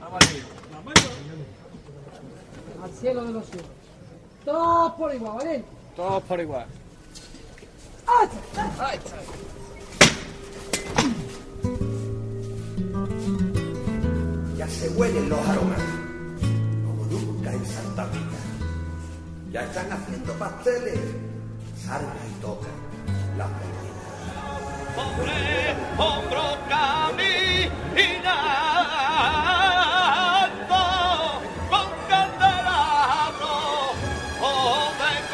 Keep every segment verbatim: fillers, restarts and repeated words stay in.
Al cielo de los cielos. Todos por igual, ¿vale? Todos por igual. ¡Ahí está! Ahí está. Ya se huelen los aromas, como nunca en Santa Rita. Ya están haciendo pasteles, salga y toca las molinas. Hombre, hombro caminando, con candelabro o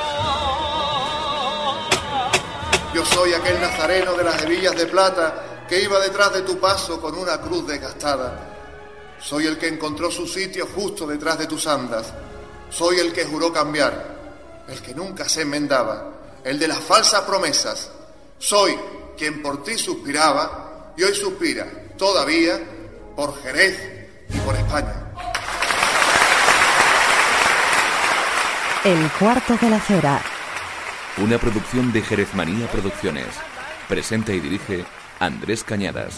de cola. Yo soy aquel nazareno de las hebillas de plata que iba detrás de tu paso con una cruz desgastada. Soy el que encontró su sitio justo detrás de tus andas. Soy el que juró cambiar, el que nunca se enmendaba, el de las falsas promesas. Soy quien por ti suspiraba y hoy suspira, todavía, por Jerez y por España. El cuarto de la acera. Una producción de Jerezmanía Producciones. Presenta y dirige Andrés Cañadas.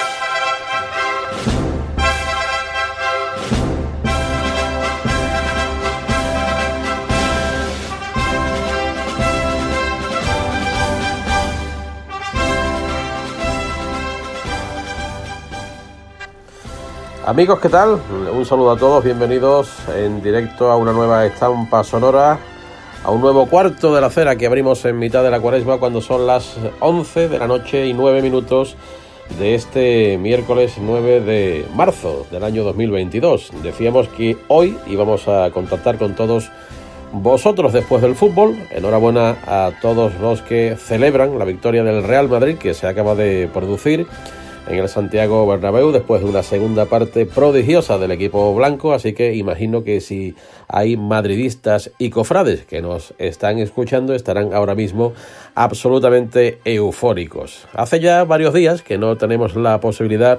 Amigos, ¿qué tal? Un saludo a todos, bienvenidos en directo a una nueva estampa sonora, a un nuevo cuarto de la acera que abrimos en mitad de la cuaresma cuando son las once de la noche y nueve minutos de este miércoles nueve de marzo del año dos mil veintidós. Decíamos que hoy íbamos a contactar con todos vosotros después del fútbol. Enhorabuena a todos los que celebran la victoria del Real Madrid que se acaba de producir en el Santiago Bernabéu después de una segunda parte prodigiosa del equipo blanco, así que imagino que si hay madridistas y cofrades que nos están escuchando estarán ahora mismo absolutamente eufóricos. Hace ya varios días que no tenemos la posibilidad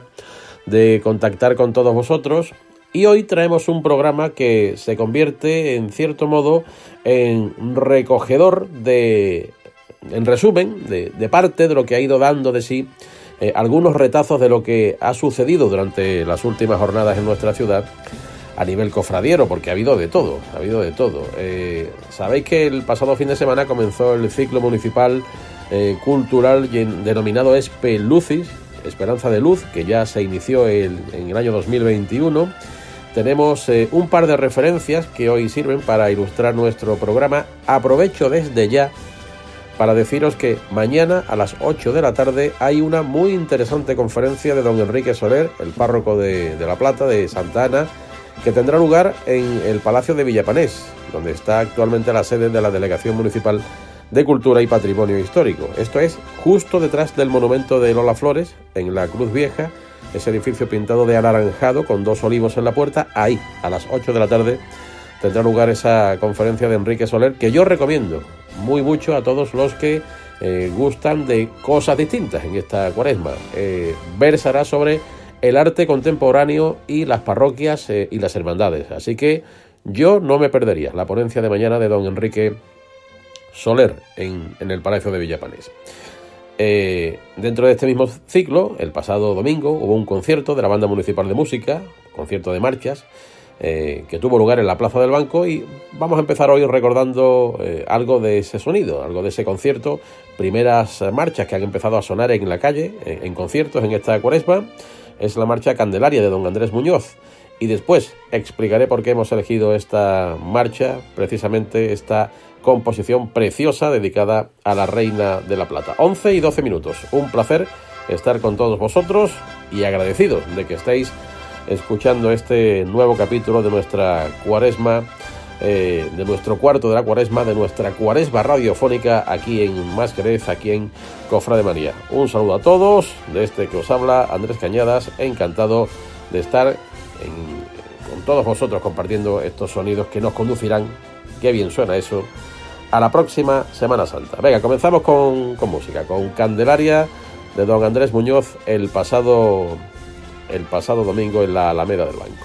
de contactar con todos vosotros y hoy traemos un programa que se convierte en cierto modo en recogedor de, en resumen, de, de parte de lo que ha ido dando de sí Eh, algunos retazos de lo que ha sucedido durante las últimas jornadas en nuestra ciudad a nivel cofradiero, porque ha habido de todo, ha habido de todo. Eh, Sabéis que el pasado fin de semana comenzó el ciclo municipal eh, cultural denominado Espelucis, Esperanza de Luz, que ya se inició el, en el año dos mil veintiuno. Tenemos eh, un par de referencias que hoy sirven para ilustrar nuestro programa. Aprovecho desde ya para deciros que mañana a las ocho de la tarde hay una muy interesante conferencia de don Enrique Soler, el párroco de, de La Plata, de Santa Ana, que tendrá lugar en el Palacio de Villapanés, donde está actualmente la sede de la Delegación Municipal de Cultura y Patrimonio Histórico. Esto es justo detrás del monumento de Lola Flores, en la Cruz Vieja, ese edificio pintado de anaranjado con dos olivos en la puerta. Ahí, a las ocho de la tarde, tendrá lugar esa conferencia de Enrique Soler, que yo recomiendo muy mucho a todos los que eh, gustan de cosas distintas en esta cuaresma. Eh, versará sobre el arte contemporáneo y las parroquias eh, y las hermandades. Así que yo no me perdería la ponencia de mañana de don Enrique Soler en, en el Palacio de Villapanés. Eh, dentro de este mismo ciclo, el pasado domingo hubo un concierto de la Banda Municipal de Música, concierto de marchas, Eh, que tuvo lugar en la Plaza del Banco, y vamos a empezar hoy recordando eh, algo de ese sonido, algo de ese concierto, primeras marchas que han empezado a sonar en la calle, eh, en conciertos en esta cuaresma. Es la marcha Candelaria de don Andrés Muñoz, y después explicaré por qué hemos elegido esta marcha, precisamente esta composición preciosa dedicada a la Reina de la Plata. once y doce minutos, un placer estar con todos vosotros y agradecidos de que estéis escuchando este nuevo capítulo de nuestra cuaresma, eh, de nuestro cuarto de la cuaresma, de nuestra cuaresma radiofónica aquí en Más Jerez, aquí en Cofrade Manía. Un saludo a todos, de este que os habla Andrés Cañadas, encantado de estar en, con todos vosotros compartiendo estos sonidos que nos conducirán, qué bien suena eso, a la próxima Semana Santa. Venga, comenzamos con, con música, con Candelaria de don Andrés Muñoz, el pasado... el pasado domingo en la Alameda del Banco.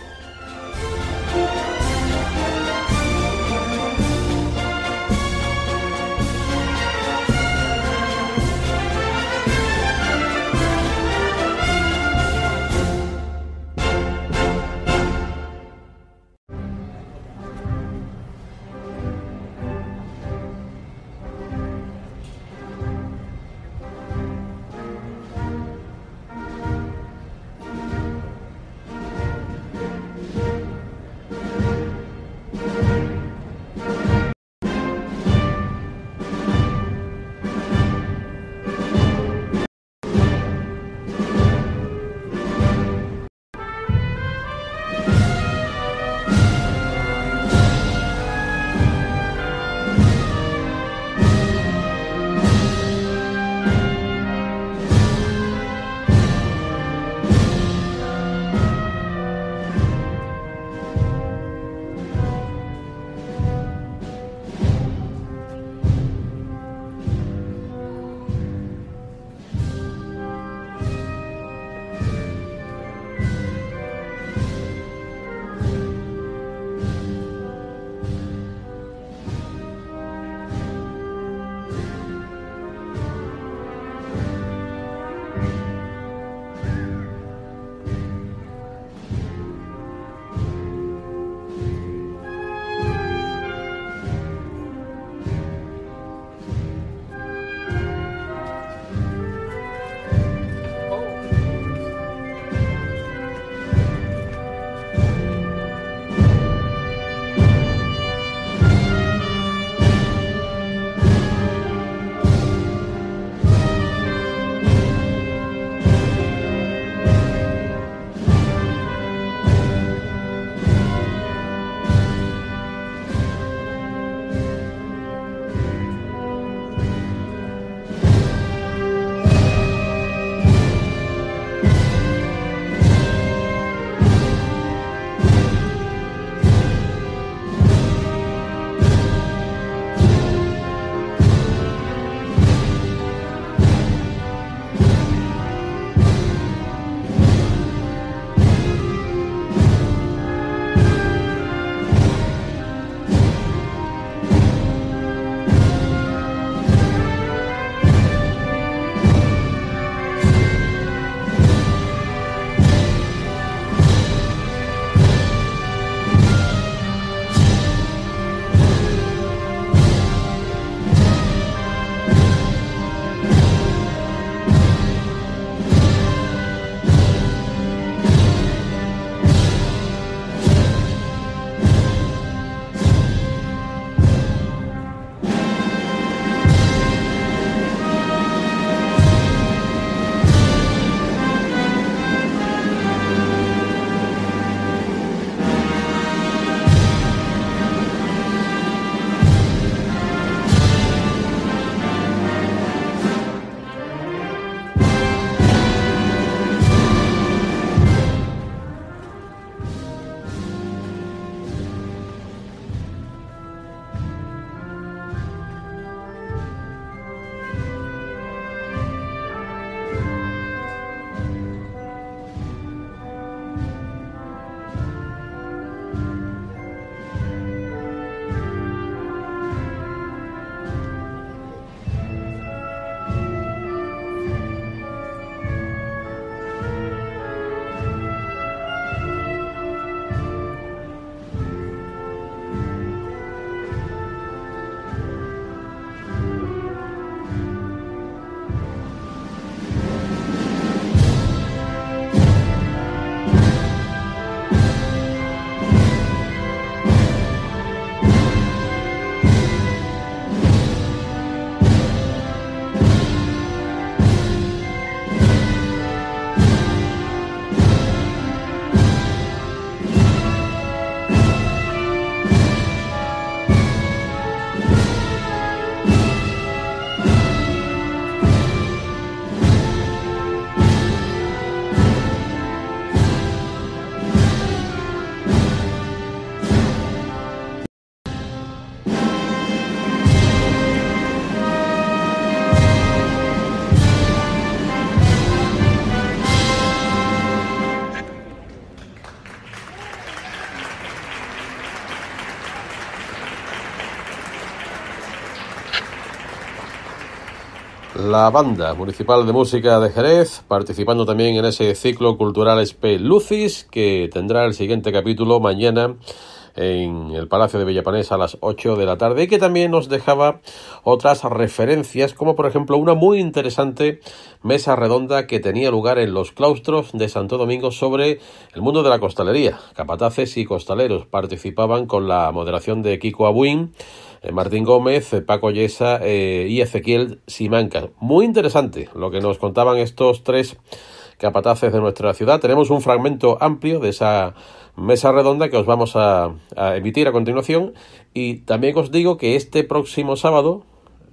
la Banda Municipal de Música de Jerez, participando también en ese ciclo cultural Espe Lucis, que tendrá el siguiente capítulo mañana en el Palacio de Villapanés a las ocho de la tarde, y que también nos dejaba otras referencias, como por ejemplo una muy interesante mesa redonda que tenía lugar en los claustros de Santo Domingo sobre el mundo de la costalería. Capataces y costaleros participaban con la moderación de Kiko Abuín, eh, Martín Gómez, eh, Paco Yesa eh, y Ezequiel Simancas. Muy interesante lo que nos contaban estos tres capataces de nuestra ciudad. Tenemos un fragmento amplio de esa mesa redonda que os vamos a, a emitir a continuación, y también os digo que este próximo sábado,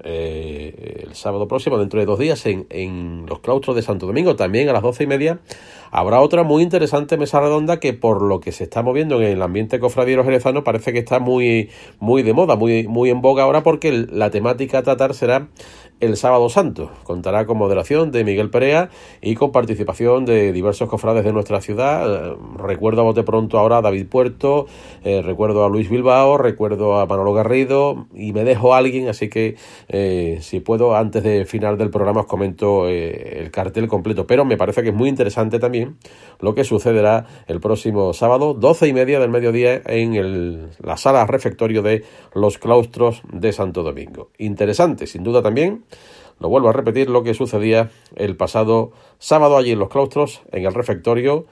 eh, el sábado próximo, dentro de dos días, en, en los claustros de Santo Domingo, también a las doce y media, habrá otra muy interesante mesa redonda que, por lo que se está moviendo en el ambiente cofradiero jerezano, parece que está muy, muy de moda, muy, muy en boga ahora, porque la temática a tratar será el Sábado Santo. Contará con moderación de Miguel Perea y con participación de diversos cofrades de nuestra ciudad. Eh, recuerdo a bote pronto ahora a David Puerto, eh, recuerdo a Luis Bilbao, recuerdo a Manolo Garrido, y me dejo a alguien, así que eh, si puedo, antes de final del programa os comento eh, el cartel completo. Pero me parece que es muy interesante también lo que sucederá el próximo sábado, doce y media del mediodía, en el, la sala refectorio de los claustros de Santo Domingo. Interesante, sin duda también. Lo vuelvo a repetir, lo que sucedía el pasado sábado allí en los claustros, en el refectorio.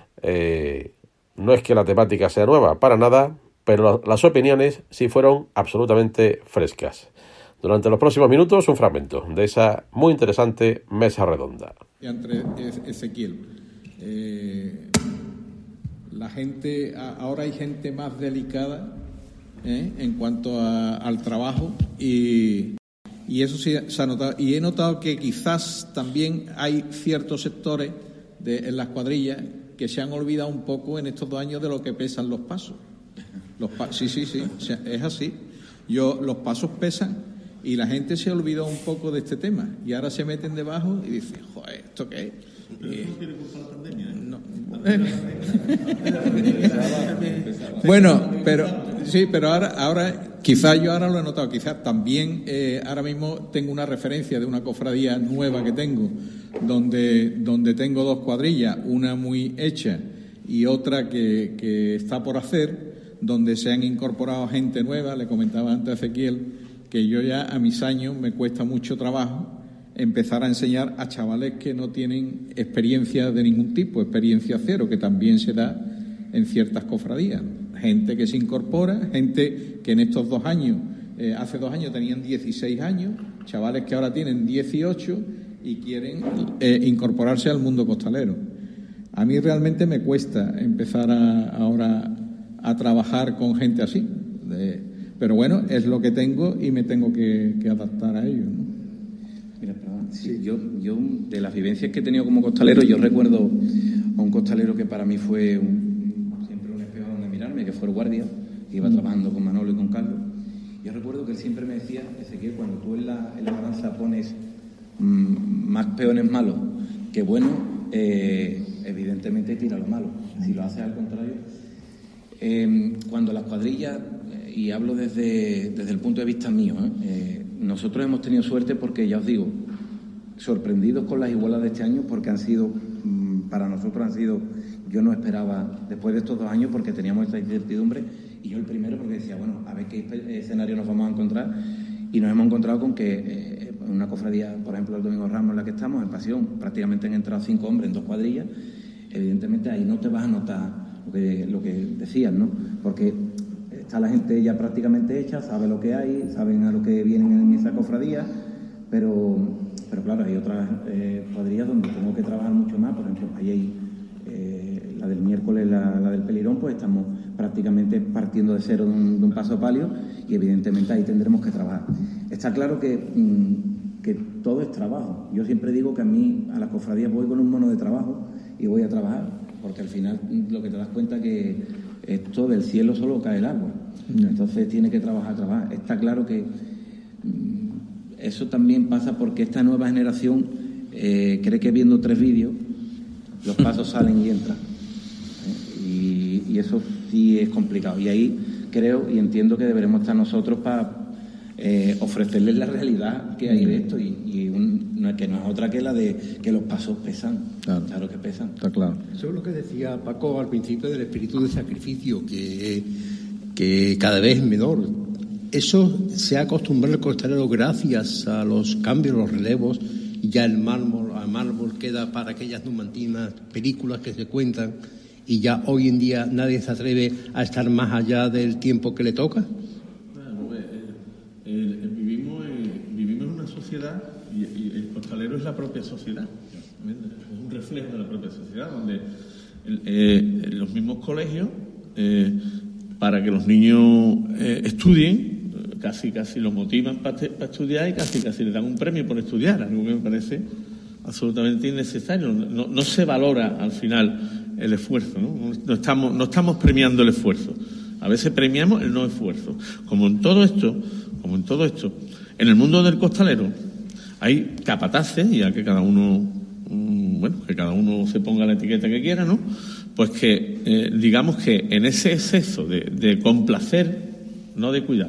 Eh, no es que la temática sea nueva, para nada, pero las opiniones sí fueron absolutamente frescas. Durante los próximos minutos, un fragmento de esa muy interesante mesa redonda. Entre Ezequiel, eh, la gente, ahora hay gente más delicada eh, en cuanto a, al trabajo, y Y eso sí se ha notado. Y he notado que quizás también hay ciertos sectores de, en las cuadrillas que se han olvidado un poco en estos dos años de lo que pesan los pasos. Los pa- sí, sí, sí, o sea, es así. Yo, los pasos pesan y la gente se olvidó un poco de este tema. Y ahora se meten debajo y dicen, joder, ¿esto qué es? Pero eso no quiere culpar la pandemia, ¿eh? No. Bueno, pero sí, pero ahora, ahora quizás yo ahora lo he notado, quizás también eh, ahora mismo tengo una referencia de una cofradía nueva que tengo, donde, donde tengo dos cuadrillas, una muy hecha y otra que, que está por hacer, donde se han incorporado gente nueva. Le comentaba antes a Ezequiel que yo ya a mis años me cuesta mucho trabajo empezar a enseñar a chavales que no tienen experiencia de ningún tipo, experiencia cero, que también se da en ciertas cofradías. Gente que se incorpora, gente que en estos dos años, eh, hace dos años tenían dieciséis años, chavales que ahora tienen dieciocho y quieren eh, incorporarse al mundo costalero. A mí realmente me cuesta empezar a, ahora a trabajar con gente así, de, pero bueno, es lo que tengo y me tengo que, que adaptar a ello, ¿no? Mira, perdón, sí, yo, yo, de las vivencias que he tenido como costalero, yo recuerdo a un costalero que para mí fue un, siempre un espejo donde mirarme, que fue el guardia, que iba trabajando con Manolo y con Carlos. Yo recuerdo que él siempre me decía, Ezequiel, cuando tú en la, en la balanza pones mmm, más peones malos que buenos, eh, evidentemente tira lo malo. Si lo haces al contrario, eh, cuando las cuadrillas, eh, y hablo desde, desde el punto de vista mío, ¿eh? Eh, nosotros hemos tenido suerte porque, ya os digo, sorprendidos con las igualas de este año, porque han sido, para nosotros han sido, yo no esperaba, después de estos dos años, porque teníamos esta incertidumbre, y yo el primero porque decía, bueno, a ver qué escenario nos vamos a encontrar, y nos hemos encontrado con que eh, una cofradía, por ejemplo, el Domingo Ramos en la que estamos, en Pasión, prácticamente han entrado cinco hombres en dos cuadrillas. Evidentemente ahí no te vas a notar lo que, lo que decías, ¿no? Porque está la gente ya prácticamente hecha, sabe lo que hay, saben a lo que vienen en esa cofradía, pero, pero claro, hay otras eh, cuadrillas donde tengo que trabajar mucho más. Por ejemplo, ahí hay eh, la del miércoles, la, la del Pelirón, pues estamos prácticamente partiendo de cero de un, de un paso palio, y evidentemente ahí tendremos que trabajar. Está claro que, mmm, que todo es trabajo. Yo siempre digo que a mí, a las cofradías, voy con un mono de trabajo y voy a trabajar, porque al final lo que te das cuenta que esto del cielo solo cae el agua. Entonces tiene que trabajar, trabajar. Está claro que mmm, eso también pasa porque esta nueva generación eh, cree que viendo tres vídeos los pasos salen y entran. ¿Eh? Y, y eso sí es complicado. Y ahí creo y entiendo que deberemos estar nosotros para eh, ofrecerles la realidad que hay de esto. Y, y un, no, que no es otra que la de que los pasos pesan. Claro, claro que pesan. Está claro. Eso es lo que decía Paco al principio del espíritu de sacrificio, que, que cada vez es menor. Eso se ha acostumbrado el costalero gracias a los cambios, los relevos, y ya el mármol, el mármol queda para aquellas numantinas películas que se cuentan, y ya hoy en día nadie se atreve a estar más allá del tiempo que le toca. Bueno, eh, eh, vivimos, en, vivimos en una sociedad y, y el costalero es la propia sociedad, es un reflejo de la propia sociedad, donde el, eh, los mismos colegios, eh, para que los niños eh, estudien, casi casi los motivan para estudiar y casi casi les dan un premio por estudiar, algo que me parece absolutamente innecesario. No, no se valora al final el esfuerzo, ¿no? No estamos, no estamos premiando el esfuerzo. A veces premiamos el no esfuerzo. Como en todo esto, como en todo esto, en el mundo del costalero hay capataces, ya que cada uno, bueno, que cada uno se ponga la etiqueta que quiera, ¿no? Pues que eh, digamos que en ese exceso de, de complacer, no de cuidar,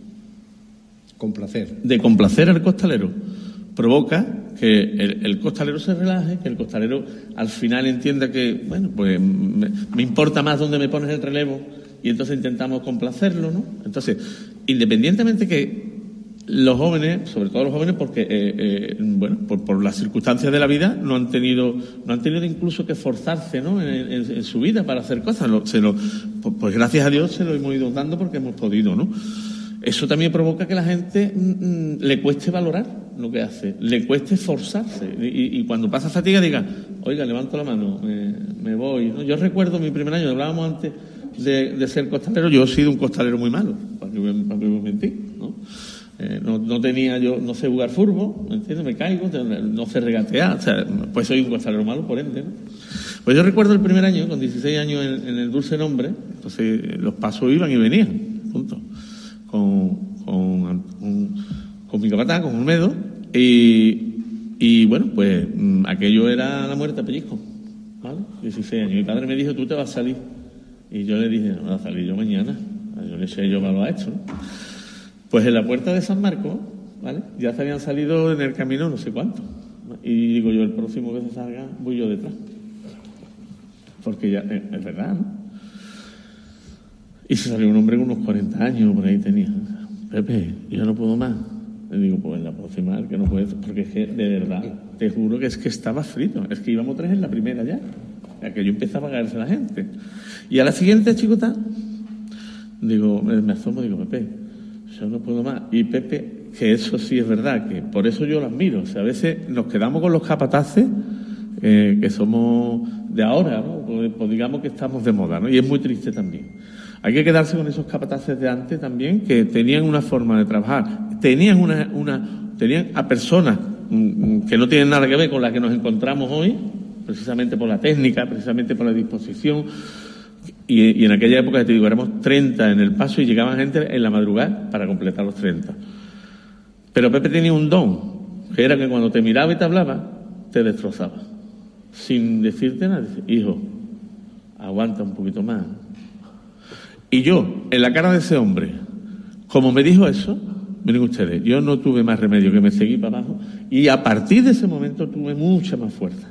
complacer, de complacer al costalero, provoca que el, el costalero se relaje, que el costalero al final entienda que, bueno, pues me, me importa más dónde me pones el relevo, y entonces intentamos complacerlo, ¿no? Entonces, independientemente que los jóvenes, sobre todo los jóvenes, porque, eh, eh, bueno, por, por las circunstancias de la vida, no han tenido, no han tenido incluso que esforzarse, ¿no?, en, en, en su vida para hacer cosas. Lo, se lo, pues, pues gracias a Dios se lo hemos ido dando porque hemos podido, ¿no? Eso también provoca que la gente mm, le cueste valorar lo que hace, le cueste esforzarse, y, y cuando pasa fatiga diga, oiga, levanto la mano, me, me voy, ¿no? Yo recuerdo mi primer año, hablábamos antes de, de ser costalero, yo he sido un costalero muy malo, para que me, para que me mentí, ¿no? Eh, no, no tenía yo, no sé jugar fútbol, ¿me entiendes? Me caigo, no sé regatear, o sea, pues soy un costalero malo por ende, ¿no? Pues yo recuerdo el primer año, con dieciséis años en, en el Dulce Nombre, entonces los pasos iban y venían, juntos. Con, con, con, con mi capataz, con Olmedo, y, y bueno, pues aquello era la muerte a pellizco, ¿vale? dieciséis años. Mi padre me dijo, tú te vas a salir. Y yo le dije, no, voy a salir yo mañana. Yo le sé, yo me lo ha hecho, ¿no? Pues en la puerta de San Marcos, ¿vale?, ya se habían salido en el camino no sé cuánto. Y digo yo, el próximo que se salga, voy yo detrás. Porque ya, es verdad, ¿no? Y se salió un hombre con unos cuarenta años, por ahí tenía. Pepe, yo no puedo más. Le digo, pues en la próxima, el que no puede, porque es que, de verdad, te juro que es que estaba frito. Es que íbamos tres en la primera ya. Ya que yo empezaba a caerse la gente. Y a la siguiente, chicota, digo, me, me asomo, digo, Pepe, yo no puedo más. Y Pepe, que eso sí es verdad, que por eso yo lo admiro. O sea, a veces nos quedamos con los capataces, eh, que somos de ahora, ¿no? Pues, pues digamos que estamos de moda, ¿no? Y es muy triste también. Hay que quedarse con esos capataces de antes también, que tenían una forma de trabajar, tenían una, una, tenían a personas que no tienen nada que ver con las que nos encontramos hoy, precisamente por la técnica, precisamente por la disposición, y, y en aquella época, te digo, éramos treinta en el paso y llegaban gente en la madrugada para completar los treinta. Pero Pepe tenía un don, que era que cuando te miraba y te hablaba, te destrozaba, sin decirte nada. Hijo, aguanta un poquito más. Y yo, en la cara de ese hombre, como me dijo eso, miren ustedes, yo no tuve más remedio que me seguí para abajo, y a partir de ese momento tuve mucha más fuerza.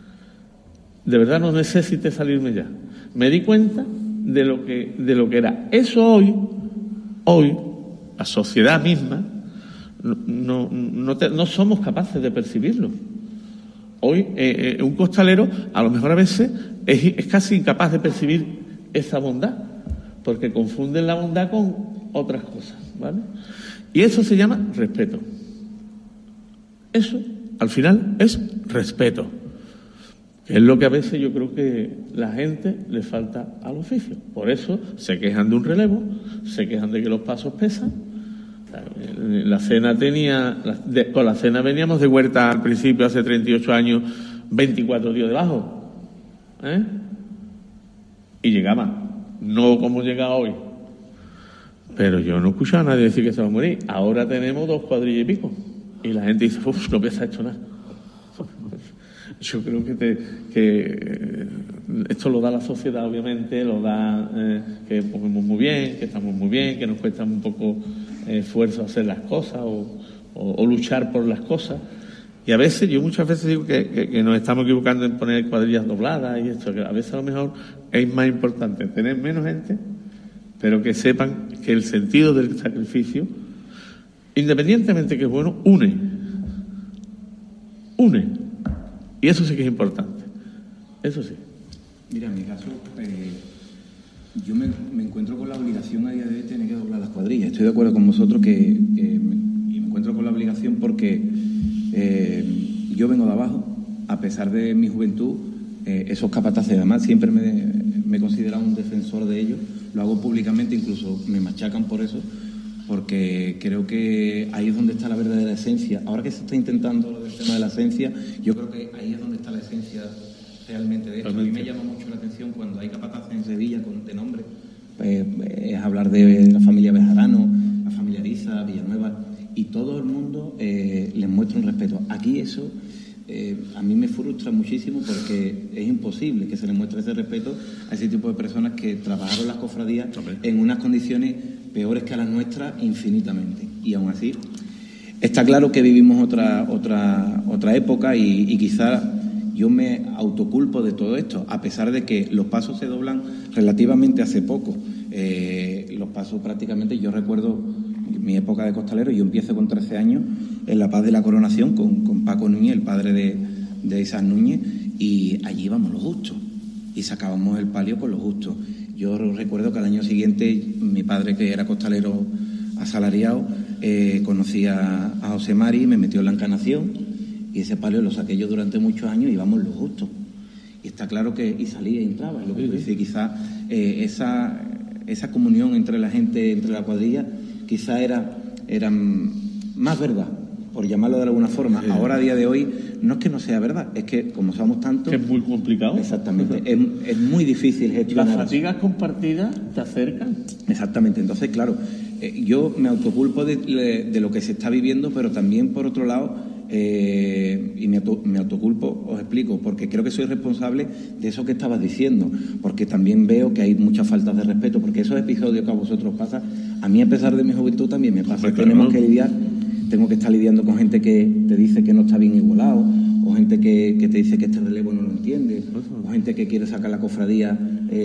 De verdad no necesité salirme ya. Me di cuenta de lo que, de lo que era. Eso hoy, hoy, la sociedad misma, no, no, no, te, no somos capaces de percibirlo. Hoy, eh, eh, un costalero, a lo mejor a veces, es, es casi incapaz de percibir esa bondad, porque confunden la bondad con otras cosas, ¿vale? Y eso se llama respeto. Eso, al final, es respeto. Que es lo que a veces yo creo que la gente le falta al oficio. Por eso se quejan de un relevo, se quejan de que los pasos pesan. La cena tenía, de, con la cena veníamos de Huerta al principio, hace treinta y ocho años, veinticuatro tíos debajo, ¿eh? Y llegaba. No como llega hoy. Pero yo no he escuchado a nadie decir que se va a morir. Ahora tenemos dos cuadrillas y pico. Y la gente dice, uff, no pesa esto nada. Yo creo que, te, que esto lo da la sociedad, obviamente, lo da eh, que comemos muy bien, que estamos muy bien, que nos cuesta un poco eh, esfuerzo hacer las cosas o, o, o luchar por las cosas. Y a veces, yo muchas veces digo que, que, que nos estamos equivocando en poner cuadrillas dobladas y esto, que a veces a lo mejor es más importante tener menos gente, pero que sepan que el sentido del sacrificio, independientemente que es bueno, une. Une. Y eso sí que es importante. Eso sí. Mira, en mi caso, eh, yo me, me encuentro con la obligación a día de hoy de tener que doblar las cuadrillas. Estoy de acuerdo con vosotros que, que me, y me encuentro con la obligación porque eh, yo vengo de abajo, a pesar de mi juventud, eh, esos capataces, además siempre me, me he considerado un defensor de ellos, lo hago públicamente, incluso me machacan por eso, porque creo que ahí es donde está la verdadera esencia. Ahora que se está intentando lo del tema de la esencia, yo creo que ahí es donde está la esencia realmente de esto. A mí me llama mucho la atención cuando hay capataces en Sevilla con, de nombre, pues, es hablar de la familia Bejarano, la familia Ariza, Villanueva, y todo el mundo eh, les muestra un respeto. Aquí eso eh, a mí me frustra muchísimo porque es imposible que se les muestre ese respeto a ese tipo de personas que trabajaron las cofradías en unas condiciones peores que las nuestras infinitamente. Y aún así, está claro que vivimos otra otra otra época y, y quizá yo me autoculpo de todo esto, a pesar de que los pasos se doblan relativamente hace poco. Eh, los pasos prácticamente, yo recuerdo mi época de costalero, yo empiezo con trece años en La Paz de la Coronación con, con Paco Núñez, el padre de, de Isaac Núñez, y allí íbamos los justos y sacábamos el palio con los justos. Yo recuerdo que al año siguiente mi padre, que era costalero asalariado, eh, conocía a José Mari, me metió en la encarnación y ese palio lo saqué yo durante muchos años y íbamos los justos. Y está claro que y salía y entraba, es lo que tú dices, quizá eh, esa, esa comunión entre la gente, entre la cuadrilla, quizá era, era más verdad, por llamarlo de alguna forma. Sí. Ahora, a día de hoy, no es que no sea verdad, es que como somos tantos... Es muy complicado. Exactamente, es, es muy difícil gestionar. Las fatigas compartidas te acercan. Exactamente, entonces, claro, eh, yo me autoculpo de, de, de lo que se está viviendo, pero también, por otro lado, eh, y me, auto, me autoculpo, os explico, porque creo que soy responsable de eso que estabas diciendo, porque también veo que hay muchas faltas de respeto, porque esos episodios que a vosotros pasa, a mí, a pesar de mi juventud, también me pasa. Pero tenemos no. que lidiar, tengo que estar lidiando con gente que te dice que no está bien igualado, o gente que, que te dice que este relevo no lo entiende, o gente que quiere sacar la cofradía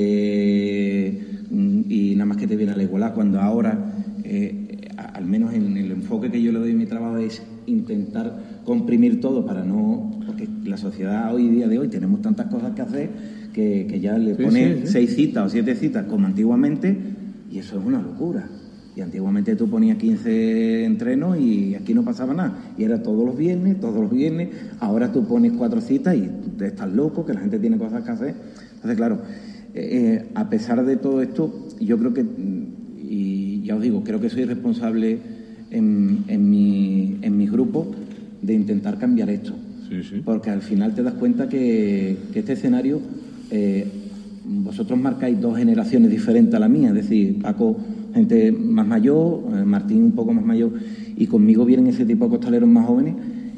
eh, y nada más que te viene a la igualdad, cuando ahora, eh, al menos en el enfoque que yo le doy a mi trabajo, es intentar comprimir todo para no... Porque la sociedad hoy día de hoy tenemos tantas cosas que hacer que, que ya le pones sí, sí, sí. seis citas o siete citas como antiguamente, y eso es una locura. Y antiguamente tú ponías quince entrenos y aquí no pasaba nada. Y era todos los viernes, todos los viernes. Ahora tú pones cuatro citas y tú estás loco, que la gente tiene cosas que hacer. Entonces, claro, eh, a pesar de todo esto, yo creo que, y ya os digo, creo que soy responsable en, en, mi, en mis grupos de intentar cambiar esto. Sí, sí. Porque al final te das cuenta que, que este escenario, eh, vosotros marcáis dos generaciones diferentes a la mía. Es decir, Paco, gente más mayor, eh, Martín un poco más mayor, y conmigo vienen ese tipo de costaleros más jóvenes,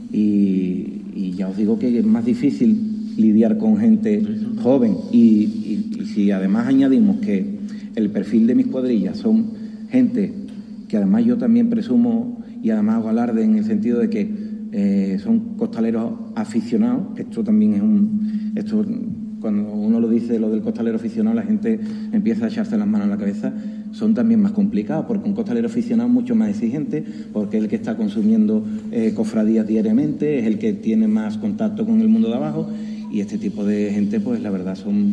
y, y ya os digo que es más difícil lidiar con gente joven. Y, y, y si además añadimos que el perfil de mis cuadrillas son gente que además yo también presumo y además hago alarde en el sentido de que eh, son costaleros aficionados, esto también es un... esto cuando uno lo dice, lo del costalero aficionado, la gente empieza a echarse las manos a la cabeza. Son también más complicados, porque un costalero aficionado es mucho más exigente, porque es el que está consumiendo eh, cofradías diariamente, es el que tiene más contacto con el mundo de abajo, y este tipo de gente, pues la verdad, son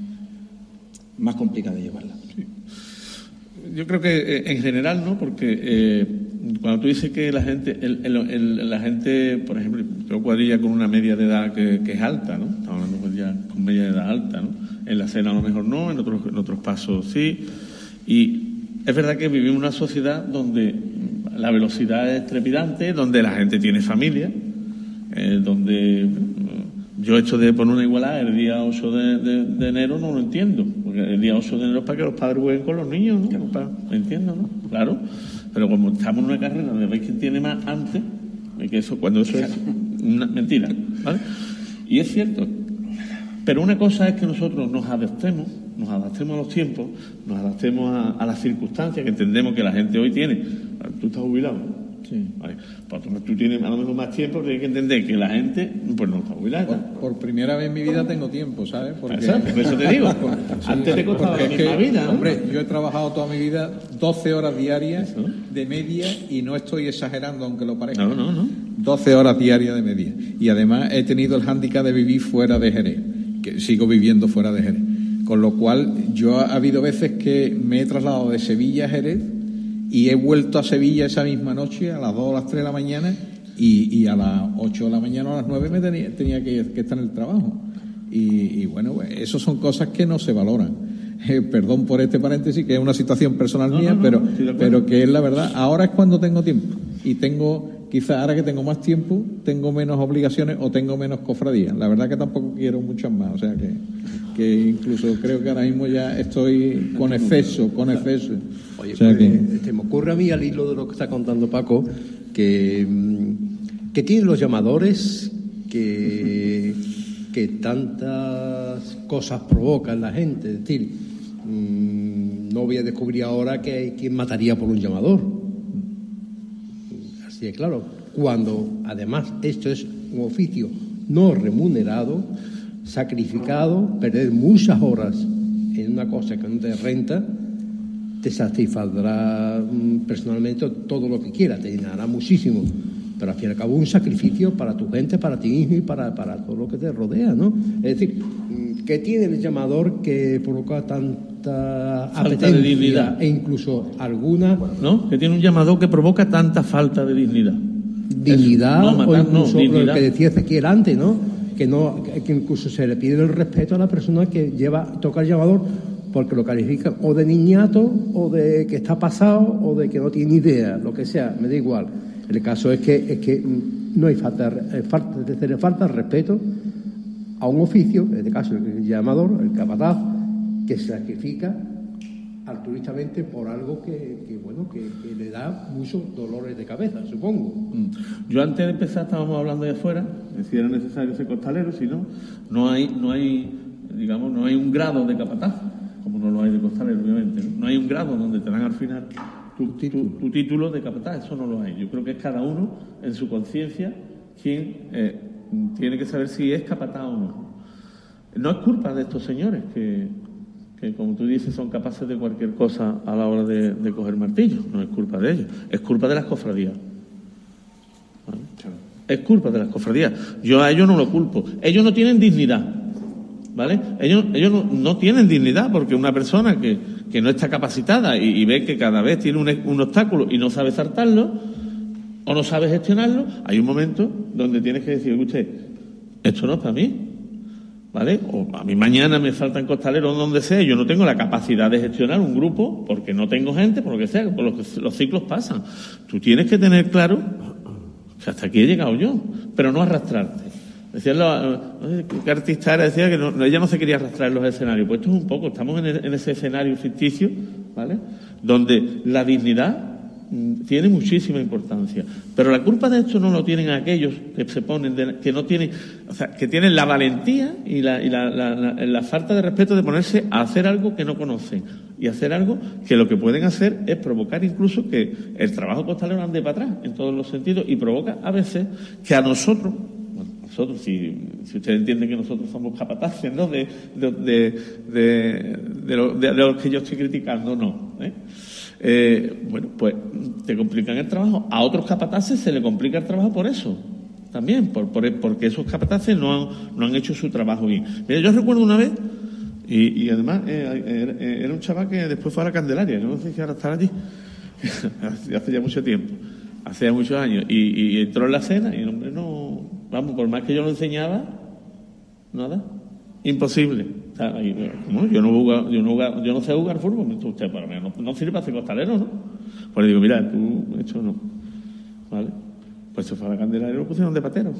más complicadas de llevarla. Sí. Yo creo que eh, en general, ¿no? Porque eh, cuando tú dices que la gente, el, el, el, la gente, por ejemplo, yo cuadrilla con una media de edad que, que es alta, ¿no? Estamos hablando ya con media de edad alta, ¿no? En la cena a lo mejor no, en otros, en otros pasos sí. Y es verdad que vivimos en una sociedad donde la velocidad es trepidante, donde la gente tiene familia, eh, donde yo esto de poner una igualdad el día ocho de, de, de enero no lo entiendo, porque el día ocho de enero es para que los padres jueguen con los niños, ¿no? Claro. Para, ¿lo entiendo, no? Claro, pero como estamos en una carrera donde veis quién tiene más antes, que eso, cuando eso es una mentira, ¿vale? Y es cierto, pero una cosa es que nosotros nos adaptemos, nos adaptemos a los tiempos, nos adaptemos a, a las circunstancias que entendemos que la gente hoy tiene. Tú estás jubilado, ¿no? Sí. Vale. Pues tú tienes a lo mejor más tiempo, pero hay que entender que la gente pues no está jubilada. Por, por primera vez en mi vida tengo tiempo, ¿sabes? Porque, Exacto, por eso te digo. Por, antes te costaba la misma vida, ¿no? Hombre, yo he trabajado toda mi vida doce horas diarias ¿eso? De media y no estoy exagerando, aunque lo parezca. No, no, no. doce horas diarias de media. Y además he tenido el hándicap de vivir fuera de Jerez, que sigo viviendo fuera de Jerez. Con lo cual, yo ha habido veces que me he trasladado de Sevilla a Jerez y he vuelto a Sevilla esa misma noche a las dos o las tres de la mañana y, y a las ocho de la mañana o a las nueve me tenía, tenía que, que estar en el trabajo. Y, y bueno, pues, eso son cosas que no se valoran. Eh, perdón por este paréntesis, que es una situación personal no, mía, no, no, pero, no, pero que es la verdad. Ahora es cuando tengo tiempo y tengo... Quizás ahora que tengo más tiempo, tengo menos obligaciones o tengo menos cofradías. La verdad que tampoco quiero muchas más. O sea que, que incluso creo que ahora mismo ya estoy con exceso, con exceso. Oye, o sea pues, que... este, me ocurre a mí al hilo de lo que está contando Paco, que, que tienen los llamadores, que, que tantas cosas provocan la gente. Es decir, mmm, no voy a descubrir ahora que hay quien mataría por un llamador. Sí, claro, cuando además esto es un oficio no remunerado, sacrificado, perder muchas horas en una cosa que no te renta, te satisfaldrá personalmente todo lo que quieras, te llenará muchísimo, pero al fin y al cabo un sacrificio para tu gente, para ti mismo y para, para todo lo que te rodea, ¿no? Es decir, ¿qué tiene el llamador que provoca tanta falta de dignidad e incluso alguna, ¿no? Que tiene un llamador que provoca tanta falta de dignidad. Dignidad, no, matar, o incluso no, dignidad. Lo que decía Ezequiel antes, ¿no? Que no, que incluso se le pide el respeto a la persona que lleva, toca el llamador, porque lo califican o de niñato, o de que está pasado, o de que no tiene idea, lo que sea, me da igual. El caso es que es que no hay falta, falta se le falta respeto a un oficio, en este caso el llamador, el capataz, que se sacrifica altruistamente por algo que, que bueno, que, que le da muchos dolores de cabeza, supongo. Yo antes de empezar estábamos hablando de afuera, de si era necesario ser costalero, si no, no hay, no hay, digamos, no hay un grado de capataz, como no lo hay de costalero, obviamente. No hay un grado donde te dan al final tu, tu, tu título de capataz, eso no lo hay. Yo creo que es cada uno en su conciencia quien eh, tiene que saber si es capataz o no. No es culpa de estos señores que, que, como tú dices, son capaces de cualquier cosa a la hora de, de coger martillo. No es culpa de ellos, es culpa de las cofradías. ¿Vale? Es culpa de las cofradías. Yo a ellos no lo culpo. Ellos no tienen dignidad, ¿vale? Ellos, ellos no, no tienen dignidad porque una persona que, que no está capacitada y, y ve que cada vez tiene un, un obstáculo y no sabe saltarlo o no sabe gestionarlo, hay un momento donde tienes que decir, usted, esto no es para mí, ¿vale? O a mí mañana me faltan costaleros donde sea, yo no tengo la capacidad de gestionar un grupo porque no tengo gente, por lo que sea, por lo que los ciclos pasan. Tú tienes que tener claro que hasta aquí he llegado yo, pero no arrastrarte. Decía, no sé qué artista era, decía que no, ella no se quería arrastrar en los escenarios. Pues esto es un poco, estamos en, el, en ese escenario ficticio, ¿vale? Donde la dignidad tiene muchísima importancia, pero la culpa de esto no lo tienen aquellos que se ponen de, que no tienen, o sea, que tienen la valentía y, la, y la, la, la, la falta de respeto de ponerse a hacer algo que no conocen y hacer algo que lo que pueden hacer es provocar incluso que el trabajo costalero ande para atrás en todos los sentidos y provoca a veces que a nosotros, bueno, nosotros si, si ustedes entienden que nosotros somos capataces, ¿no? de, de, de, de, de, lo, de, de los que yo estoy criticando, no, ¿eh? Eh, bueno, pues te complican el trabajo. A otros capataces se le complica el trabajo por eso, también, por, por, porque esos capataces no han, no han hecho su trabajo bien. Mira, yo recuerdo una vez, y, y además eh, era, era un chaval que después fue a la Candelaria, no sé si ahora estará allí, hace ya mucho tiempo, hace ya muchos años, y, y entró en la cena y el hombre no, vamos, por más que yo lo enseñaba, nada. Imposible. O sea, ¿cómo? Yo no jugar, yo no jugar, yo no sé jugar fútbol. Usted para mí no, no sirve para hacer costalero, ¿no? Pues le digo, mira, tú esto no, ¿vale? Pues se fue a la Candelaria y lo pusieron de patero.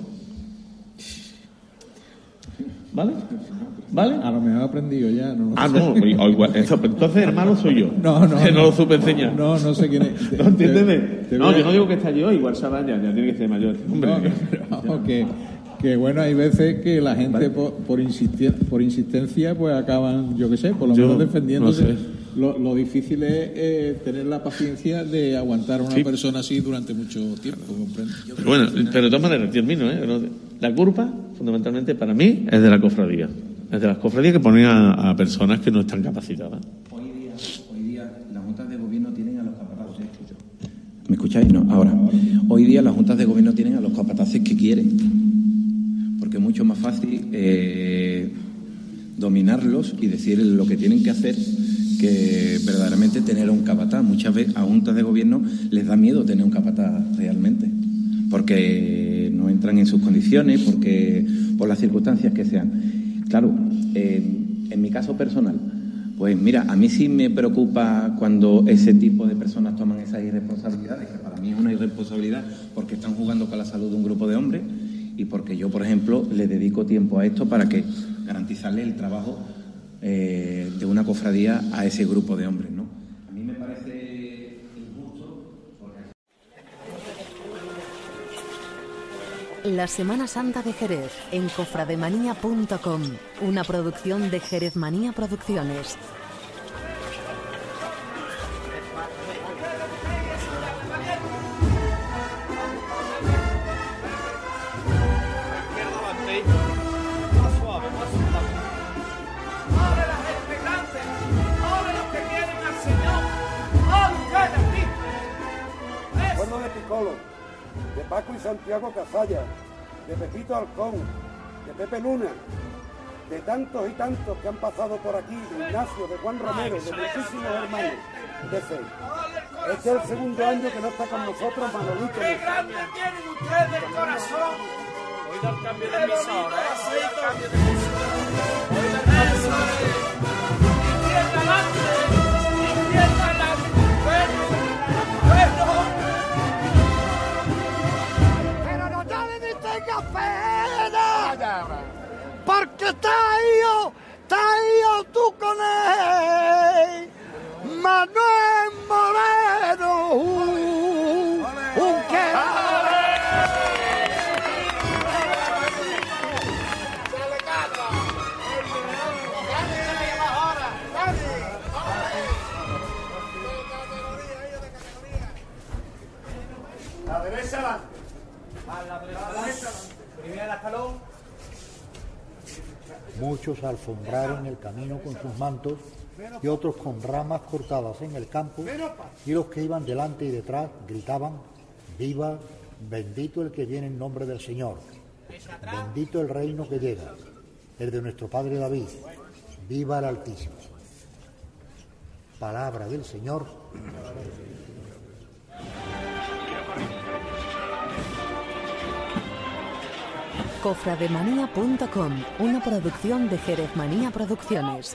¿Vale? ¿Vale? A lo mejor he aprendido ya. No, no ah, sé. no, o igual, eso, entonces hermano soy yo. No, no. Que no, no lo supe enseñar. No, no sé quién es. No, entiéndeme. Te No, voy a... yo no digo que está yo, igual sabrá ya, ya tiene que ser mayor. Hombre, no, no, no, que, que bueno, hay veces que la gente ¿vale? por, por, insistir, por insistencia pues acaban, yo qué sé, por lo yo, menos defendiéndose. No sé. lo, lo difícil es eh, tener la paciencia de aguantar a una sí. persona así durante mucho tiempo, ¿comprende? Pero bueno, pero de todas maneras, termino, ¿eh? La culpa, fundamentalmente, para mí, es de la cofradía. Es de las cofradías que ponen a, a personas que no están capacitadas. Hoy día, hoy día las juntas de gobierno tienen a los capataces. ¿Me escucháis? No, ahora. Hoy día las juntas de gobierno tienen a los capataces que quieren. Porque es mucho más fácil eh, dominarlos y decir lo que tienen que hacer que verdaderamente tener un capataz. Muchas veces a juntas de gobierno les da miedo tener un capataz realmente. Porque no entran en sus condiciones, porque por las circunstancias que sean. Claro, eh, en mi caso personal, pues mira, a mí sí me preocupa cuando ese tipo de personas toman esas irresponsabilidades, que para mí es una irresponsabilidad porque están jugando con la salud de un grupo de hombres y porque yo, por ejemplo, le dedico tiempo a esto para que garantizarle el trabajo eh, de una cofradía a ese grupo de hombres, ¿no? A mí me parece injusto porque... La Semana Santa de Jerez en cofrademanía punto com, una producción de Jerez Manía Producciones. Pueblo de Picolo, de Paco y Santiago Casalla, de Pepito Alcón, de Pepe Luna, de tantos y tantos que han pasado por aquí, de Ignacio, de Juan Romero, de muchísimos hermanos de fe. Este es el segundo año que no está con nosotros Manolito. ¡Qué grande tienen ustedes de corazón! Oiga el cambio de emisora, ¿eh? Oiga el cambio de emisora. Oiga el cambio de emisora. Izquierda adelante, izquierda adelante. Bueno, bueno. Pero no te ni tengas pena, porque está ido, está ido tú con él, Manuel Moreno, un, un que... La derecha adelante. A la derecha, primera escalón. Muchos alfombraron el camino con sus mantos y otros con ramas cortadas en el campo, y los que iban delante y detrás gritaban: viva, bendito el que viene en nombre del Señor, bendito el reino que llega, el de nuestro padre David, viva el Altísimo. Palabra del Señor. cofrademanía punto com, una producción de Jerez Manía Producciones.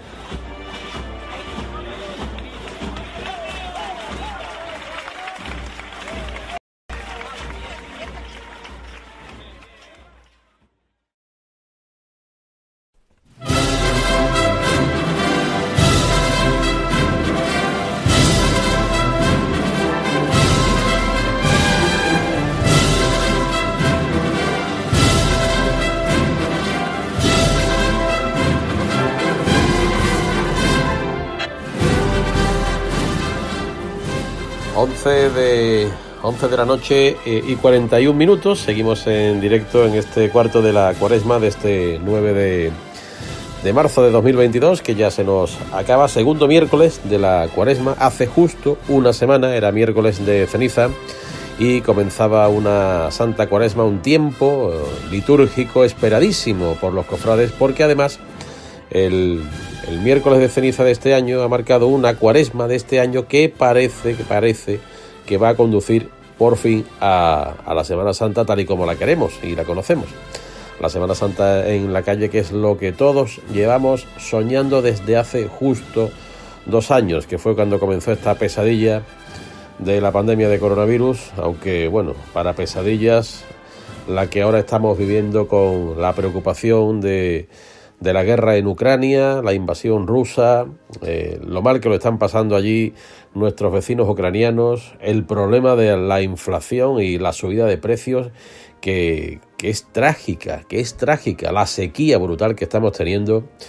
once de, once de la noche eh, y cuarenta y un minutos. Seguimos en directo en este cuarto de la cuaresma de este nueve de, de marzo de dos mil veintidós, que ya se nos acaba. Segundo miércoles de la cuaresma. Hace justo una semana, era miércoles de ceniza, y comenzaba una santa cuaresma, un tiempo eh, litúrgico esperadísimo por los cofrades, porque además el... El miércoles de ceniza de este año ha marcado una cuaresma de este año que parece que parece que va a conducir por fin a, a la Semana Santa tal y como la queremos y la conocemos. La Semana Santa en la calle, que es lo que todos llevamos soñando desde hace justo dos años, que fue cuando comenzó esta pesadilla de la pandemia de coronavirus, aunque bueno, para pesadillas la que ahora estamos viviendo con la preocupación de... de la guerra en Ucrania, la invasión rusa, eh, lo mal que lo están pasando allí nuestros vecinos ucranianos, el problema de la inflación y la subida de precios que, que es trágica, que es trágica, la sequía brutal que estamos teniendo,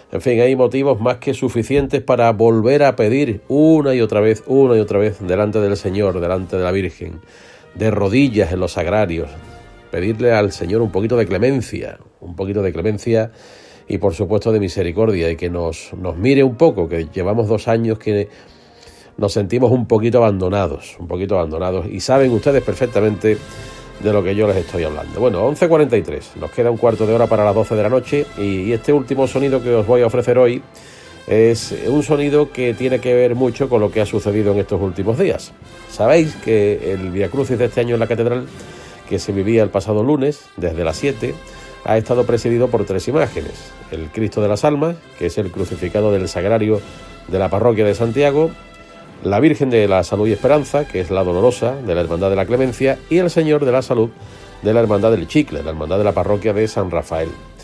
En fin, hay motivos más que suficientes para volver a pedir una y otra vez, una y otra vez, delante del Señor, delante de la Virgen, de rodillas en los sagrarios, pedirle al Señor un poquito de clemencia, un poquito de clemencia y por supuesto de misericordia, y que nos, nos mire un poco, que llevamos dos años que nos sentimos un poquito abandonados, un poquito abandonados, y saben ustedes perfectamente de lo que yo les estoy hablando. Bueno, once cuarenta y tres, nos queda un cuarto de hora para las doce de la noche, y este último sonido que os voy a ofrecer hoy es un sonido que tiene que ver mucho con lo que ha sucedido en estos últimos días. Sabéis que el Vía Crucis de este año en la catedral, que se vivía el pasado lunes, desde las siete, ha estado presidido por tres imágenes: el Cristo de las Almas, que es el crucificado del sagrario de la parroquia de Santiago, la Virgen de la Salud y Esperanza, que es la Dolorosa de la Hermandad de la Clemencia, y el Señor de la Salud de la Hermandad del Chicle, la Hermandad de la Parroquia de San Rafael.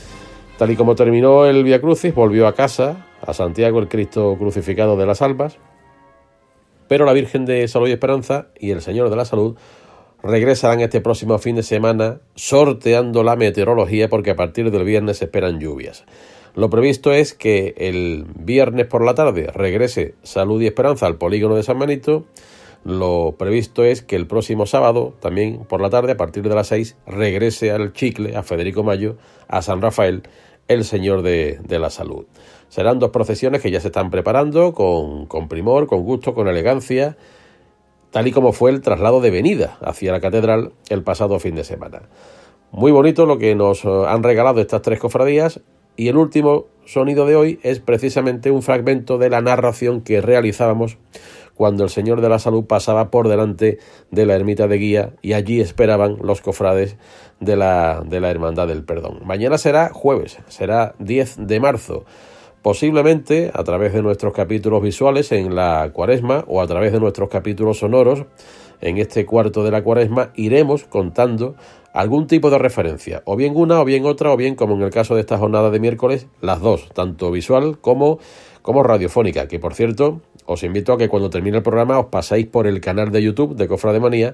Tal y como terminó el Vía Crucis, volvió a casa, a Santiago, el Cristo crucificado de las Almas, pero la Virgen de Salud y Esperanza y el Señor de la Salud regresarán este próximo fin de semana, sorteando la meteorología, porque a partir del viernes se esperan lluvias. Lo previsto es que el viernes por la tarde regrese Salud y Esperanza al polígono de San Benito. Lo previsto es que el próximo sábado, también por la tarde, a partir de las seis, regrese al Chicle, a Federico Mayo, a San Rafael, el Señor de, de la Salud. Serán dos procesiones que ya se están preparando con, con primor, con gusto, con elegancia, tal y como fue el traslado de venida hacia la catedral el pasado fin de semana. Muy bonito lo que nos han regalado estas tres cofradías. Y el último sonido de hoy es precisamente un fragmento de la narración que realizábamos cuando el Señor de la Salud pasaba por delante de la ermita de Guía, y allí esperaban los cofrades de la, de la Hermandad del Perdón. Mañana será jueves, será diez de marzo. Posiblemente a través de nuestros capítulos visuales en la Cuaresma o a través de nuestros capítulos sonoros en este cuarto de la Cuaresma iremos contando algún tipo de referencia, o bien una, o bien otra, o bien, como en el caso de esta jornada de miércoles, las dos, tanto visual como, como radiofónica, que por cierto, os invito a que cuando termine el programa os paséis por el canal de YouTube de Cofrade Manía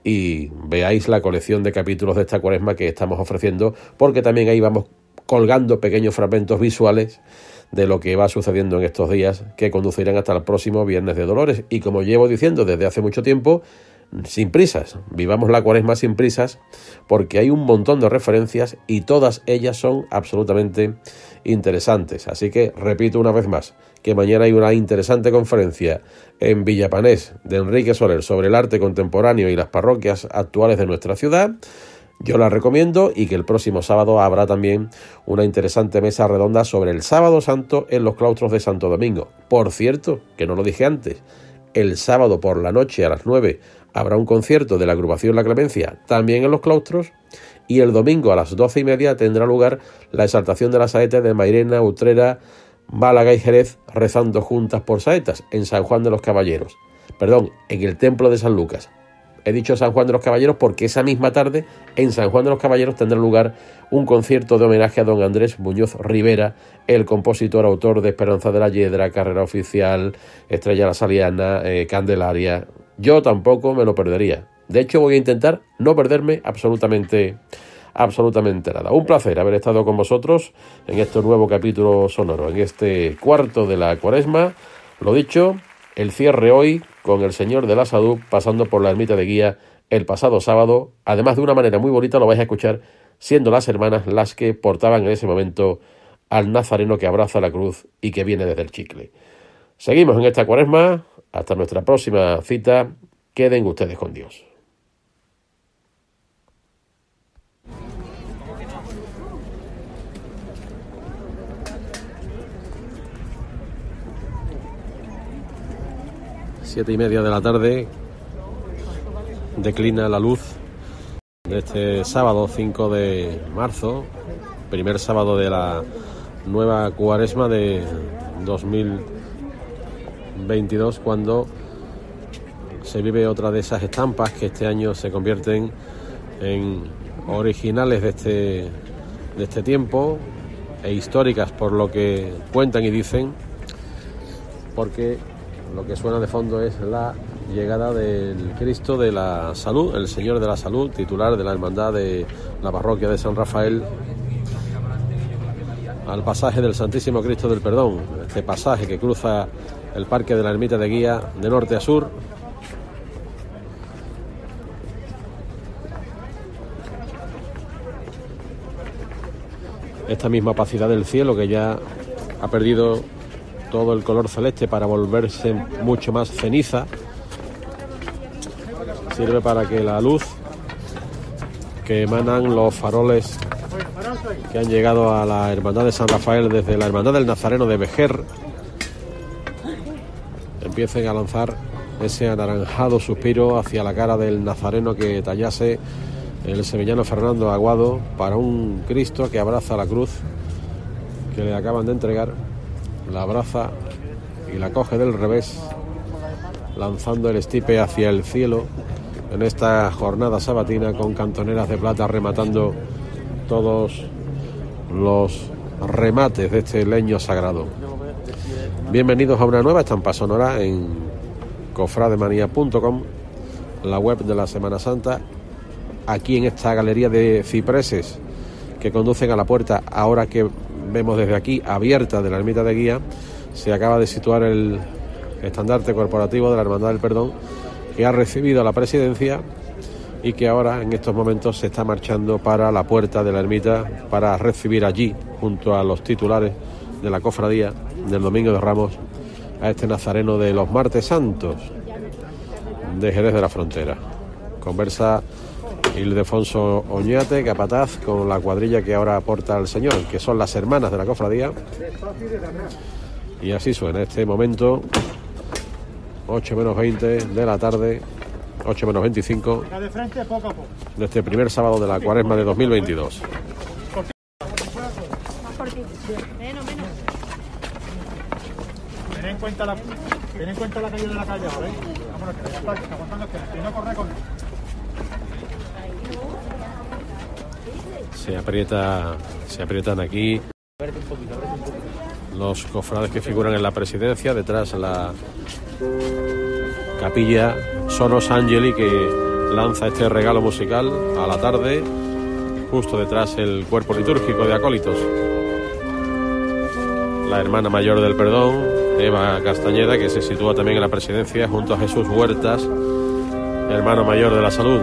y veáis la colección de capítulos de esta Cuaresma que estamos ofreciendo, porque también ahí vamos colgando pequeños fragmentos visuales de lo que va sucediendo en estos días, que conducirán hasta el próximo Viernes de Dolores. Y como llevo diciendo desde hace mucho tiempo, sin prisas, vivamos la Cuaresma sin prisas, porque hay un montón de referencias y todas ellas son absolutamente interesantes. Así que repito una vez más que mañana hay una interesante conferencia en Villapanés de Enrique Soler sobre el arte contemporáneo y las parroquias actuales de nuestra ciudad. Yo la recomiendo, y que el próximo sábado habrá también una interesante mesa redonda sobre el Sábado Santo en los claustros de Santo Domingo. Por cierto, que no lo dije antes, el sábado por la noche a las nueve habrá un concierto de la agrupación La Clemencia, también en los claustros, y el domingo a las doce y media tendrá lugar la exaltación de las saetas de Mairena, Utrera, Málaga y Jerez, rezando juntas por saetas en San Juan de los Caballeros. Perdón, en el Templo de San Lucas. He dicho San Juan de los Caballeros porque esa misma tarde en San Juan de los Caballeros tendrá lugar un concierto de homenaje a don Andrés Muñoz Rivera, el compositor autor de Esperanza de la Hiedra, Carrera Oficial, Estrella la Saliana, eh, Candelaria. Yo tampoco me lo perdería. De hecho, voy a intentar no perderme absolutamente, absolutamente nada. Un placer haber estado con vosotros en este nuevo capítulo sonoro, en este cuarto de la Cuaresma. Lo dicho, el cierre hoy con el Señor de la Salud pasando por la ermita de Guía el pasado sábado. Además, de una manera muy bonita, lo vais a escuchar, siendo las hermanas las que portaban en ese momento al Nazareno que abraza la cruz y que viene desde el Chicle. Seguimos en esta Cuaresma. Hasta nuestra próxima cita. Queden ustedes con Dios. Siete y media de la tarde, declina la luz de este sábado cinco de marzo, primer sábado de la nueva Cuaresma de dos mil veintidós, cuando se vive otra de esas estampas que este año se convierten en originales de este, de este tiempo e históricas por lo que cuentan y dicen, porque lo que suena de fondo es la llegada del Cristo de la Salud, el Señor de la Salud, titular de la Hermandad de la Parroquia de San Rafael, al pasaje del Santísimo Cristo del Perdón, este pasaje que cruza el Parque de la Ermita de Guía de norte a sur. Esta misma opacidad del cielo que ya ha perdido todo el color celeste para volverse mucho más ceniza, sirve para que la luz que emanan los faroles que han llegado a la Hermandad de San Rafael desde la Hermandad del Nazareno de Vejer empiecen a lanzar ese anaranjado suspiro hacia la cara del nazareno que tallase el sevillano Fernando Aguado para un Cristo que abraza la cruz que le acaban de entregar, la abraza y la coge del revés, lanzando el estipe hacia el cielo en esta jornada sabatina con cantoneras de plata rematando todos los remates de este leño sagrado. Bienvenidos a una nueva estampa sonora en cofrademanía punto com, la web de la Semana Santa, aquí en esta galería de cipreses que conducen a la puerta, ahora que vemos desde aquí, abierta, de la Ermita de Guía. Se acaba de situar el estandarte corporativo de la Hermandad del Perdón, que ha recibido la presidencia y que ahora en estos momentos se está marchando para la puerta de la ermita para recibir allí, junto a los titulares de la cofradía del Domingo de Ramos, a este nazareno de los Martes Santos de Jerez de la Frontera. Conversa Ildefonso Oñate, capataz, con la cuadrilla que ahora aporta al Señor, que son las hermanas de la cofradía. Y así suena este momento, ocho menos veinte de la tarde, ocho menos veinticinco, de este primer sábado de la Cuaresma de dos mil veintidós. Ten en cuenta la, ten en cuenta la calle de la calle ahora, ¿eh? Vámonos, que ya está, que está aguantando, que no corre con él. Se aprieta, se aprietan aquí los cofrades que figuran en la presidencia, detrás la capilla Sonos Angeli, que lanza este regalo musical a la tarde, justo detrás el cuerpo litúrgico de acólitos. La hermana mayor del Perdón, Eva Castañeda, que se sitúa también en la presidencia junto a Jesús Huertas, hermano mayor de la Salud.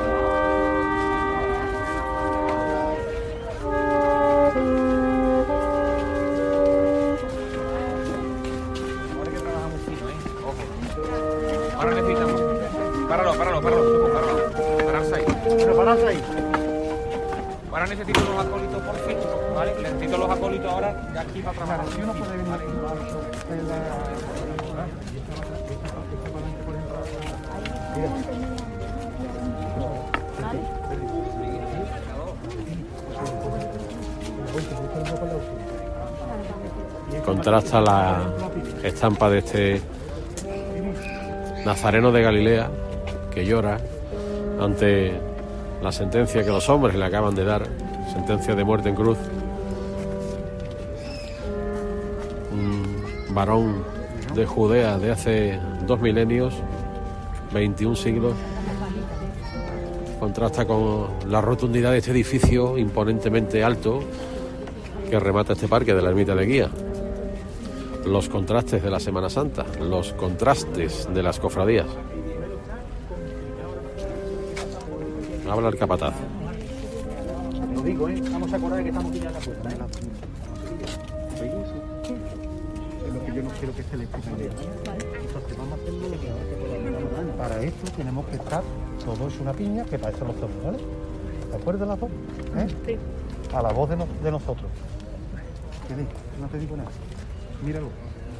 Contrasta la estampa de este nazareno de Galilea que llora ante la sentencia que los hombres le acaban de dar, sentencia de muerte en cruz. Un varón de Judea de hace dos milenios, veintiún siglos, contrasta con la rotundidad de este edificio imponentemente alto que remata este parque de la Ermita de Guía. Los contrastes de la Semana Santa, los contrastes de las cofradías. Habla el capataz. Lo digo, ¿eh? Vamos a acordar que estamos aquí ya en la puerta, ¿eh? Es lo que yo no quiero que se le explique. Entonces vamos a hacerlo lo que vamos a. Para esto tenemos que estar todos una piña, que para eso lo somos, ¿vale? ¿De acuerdo las dos? ¿Eh? Sí. A la voz de, no, de nosotros. ¿Qué dices? No te digo nada. Míralo.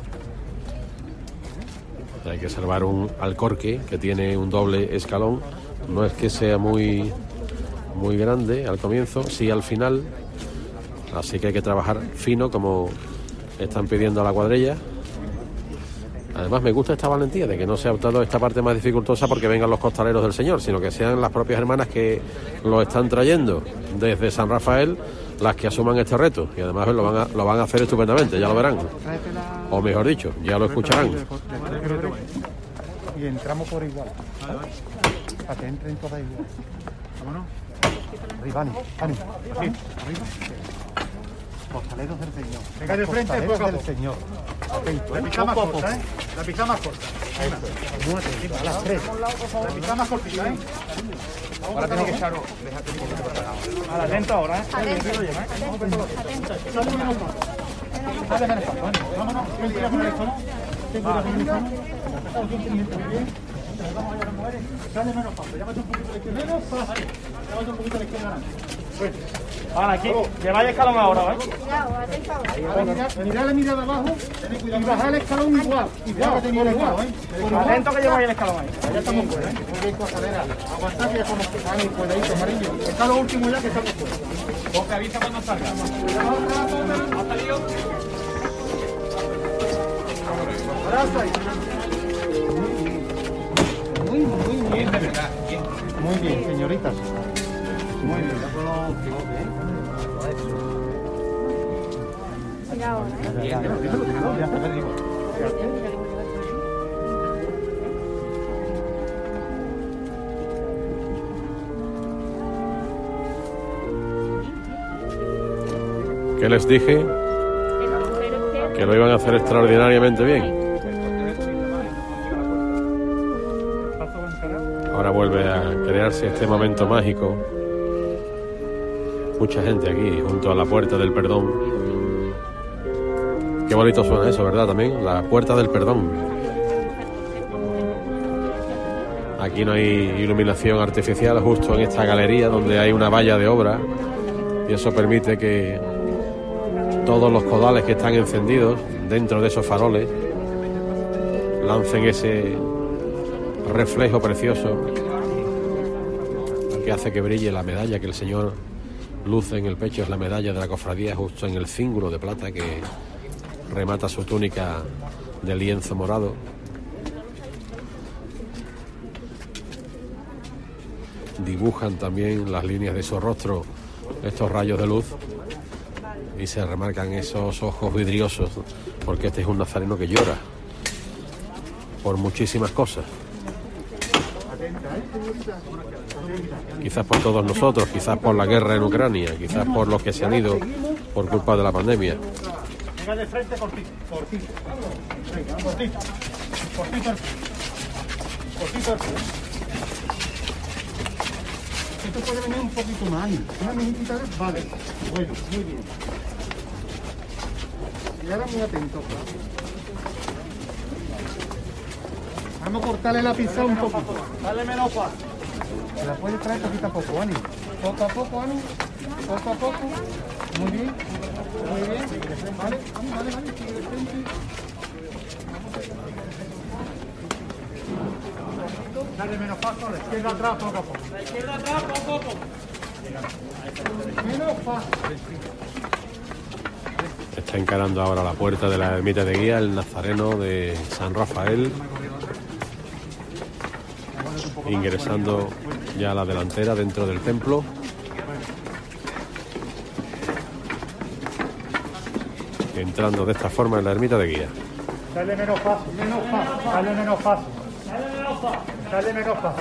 Hay que salvar un alcorque que tiene un doble escalón. No es que sea muy muy grande al comienzo, sí al final. Así que hay que trabajar fino, como están pidiendo a la cuadrilla. Además me gusta esta valentía de que no se ha optado esta parte más dificultosa porque vengan los costaleros del Señor, sino que sean las propias hermanas que lo están trayendo desde San Rafael las que asuman este reto, y además lo van a, lo van a hacer estupendamente, ya lo verán, o mejor dicho, ya lo escucharán. Y entramos por igual, para que entren todas igual. Vámonos. Arriba, Ani, Ani, arriba. Costaleros del Señor. Venga de frente, Costaleros poco a del poco. Señor. Atento, La ¿eh? pizza más Poco a corta, poco. ¿eh? La pizza más corta. Muy atento, a las tres. La pizza más cortita, ¿eh? Ahora tiene que echar. Déjate un poquito para acá. Al atento ahora, ¿eh? Atento. Atento. Dale menos paso. Dale menos paso, ¿eh? Vámonos. Ten cuidado con el teléfono. Ten cuidado con el teléfono. Atención, teniente, muy bien. Vamos allá, las mujeres. Dale menos paso. Llámate un poquito a la izquierda. Menos paso. Llámate un poquito a la izquierda. Bueno. Ahora aquí, lleváis escalón ahora, ¿eh? Ahora mirad, mirad la mirada abajo y bajad el escalón igual. Igual que tenía el escalón, ¿eh? Atento que lleváis el escalón ahí. Ya estamos fuera, ¿eh? Muy bien, cosadera. Aguantad que ya estamos ahí, cuidadito, amarillo. Está lo último ya que estamos fuera. Porque avisa cuando salga. Hasta lío. Abrazo ahí. Muy, muy bien, de verdad. Muy bien, señoritas. Muy bien. Ya, ya, ya te digo. ¿Qué les dije? Que lo iban a hacer extraordinariamente bien. Ahora vuelve a crearse este momento mágico. Mucha gente aquí, junto a la Puerta del Perdón. Qué bonito suena eso, ¿verdad? También, la Puerta del Perdón. Aquí no hay iluminación artificial, justo en esta galería donde hay una valla de obra. Y eso permite que todos los codales que están encendidos dentro de esos faroles lancen ese reflejo precioso que hace que brille la medalla que el Señor luce en el pecho. Es la medalla de la cofradía, justo en el cíngulo de plata que remata su túnica de lienzo morado. Dibujan también las líneas de su rostro estos rayos de luz y se remarcan esos ojos vidriosos, porque este es un nazareno que llora por muchísimas cosas. Quizás por todos nosotros, quizás por la guerra en Ucrania, quizás por los que se han ido por culpa de la pandemia. Venga de frente, cortito, cortito. Venga, cortito. Cortito. Cortito. Esto puede venir un poquito más. Una minutita, vale. Bueno, muy bien. Y ahora muy atento. Vamos a cortarle la pizza un poquito. Dale menos pa. La puedes traer poquito a poco, Ani. Poco a poco, Ani. Poco a poco. Muy bien. Muy bien. Vale, vale, vale. Sigue de frente. Dale menos paso, la izquierda atrás, poco a poco. La izquierda atrás, poco a poco. Menos paso. Está encarando ahora la puerta de la ermita de Guía, el nazareno de San Rafael, ingresando ya a la delantera dentro del templo. Entrando de esta forma en la ermita de Guía. Dale menos paso, menos paso, dale menos paso. Dale menos paso. Dale menos paso.